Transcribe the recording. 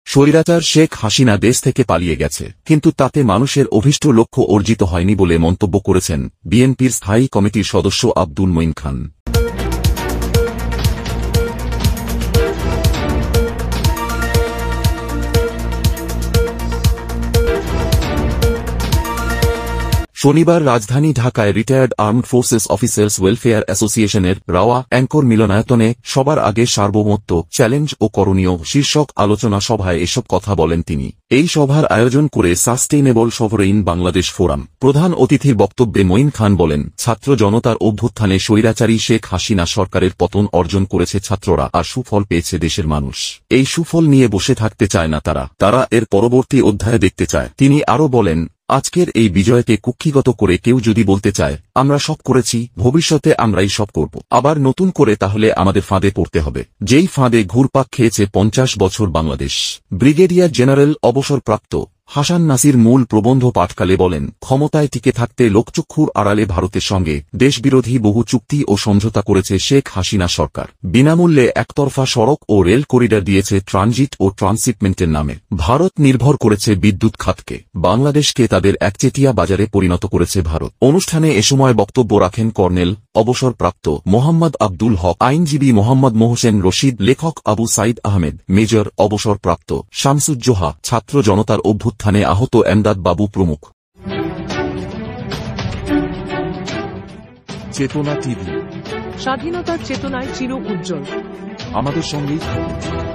স্বৈরাচার শেখ হাসিনা দেশ থেকে পালিয়ে গেছে, কিন্তু তাতে মানুষের অভীষ্ট লক্ষ্য অর্জিত হয়নি বলে মন্তব্য করেছেন বিএনপির স্থায়ী কমিটির সদস্য আব্দুল মঈন খান। শনিবার রাজধানী ঢাকায় retired armed forces officers welfare অ্যাসোসিয়েশনের রাওয়া অ্যাঙ্কর মিলনায়তনে সবার আগে সার্বভৌমত্ব, চ্যালেঞ্জ ও করণীয় শীর্ষক আলোচনা সভায় এসব কথা বলেন তিনি। এই সভার আয়োজন করে সাস্টেইনেবল সভরেইন বাংলাদেশ ফোরাম। প্রধান অতিথির বক্তব্যে মঈন খান বলেন, ছাত্র জনতার অভ্যুত্থানে স্বৈরাচারী শেখ হাসিনা সরকারের পতন অর্জন করেছে ছাত্ররা, আর সুফল পেয়েছে দেশের মানুষ। এই সুফল নিয়ে বসে থাকতে চায় না তারা এর পরবর্তী অধ্যায়ে দেখতে চায়। তিনি আরও বলেন, আজকের এই বিজয়কে কুক্ষিগত করে কেউ যদি বলতে চায় আমরা সব করেছি, ভবিষ্যতে আমরাই সব করব, আবার নতুন করে, তাহলে আমাদের ফাঁদে পড়তে হবে, যেই ফাঁদে ঘুরপাক খেয়েছে 50 বছর বাংলাদেশ। ব্রিগেডিয়ার জেনারেল অবসরপ্রাপ্ত হাসান নাসির মূল প্রবন্ধ পাঠকালে বলেন, ক্ষমতায় টিকে থাকতে লোকচক্ষুর আড়ালে ভারতের সঙ্গে দেশবিরোধী বহু চুক্তি ও সমঝোতা করেছে শেখ হাসিনা সরকার। বিনামূল্যে একতরফা সড়ক ও রেল করিডর দিয়েছে ট্রানজিট ও ট্রান্সশিপমেন্টের নামে। ভারত নির্ভর করেছে বিদ্যুৎ খাতকে, বাংলাদেশকে তাদের একচেটিয়া বাজারে পরিণত করেছে ভারত। অনুষ্ঠানে এ সময় বক্তব্য রাখেন কর্নেল অবসরপ্রাপ্ত মোহাম্মদ আব্দুল হক, আইনজীবী মোহাম্মদ মোহসেন রশিদ, লেখক আবু সাইদ আহমেদ, মেজর অবসরপ্রাপ্ত শামসুজ্জোহা, ছাত্র জনতার অভ্যুত্থানে আহত এমদাদ বাবু প্রমুখ। চেতনা টিভি, স্বাধীনতার চেতনায় চির উজ্জ্বল। আমাদের সঙ্গেই থাকুন।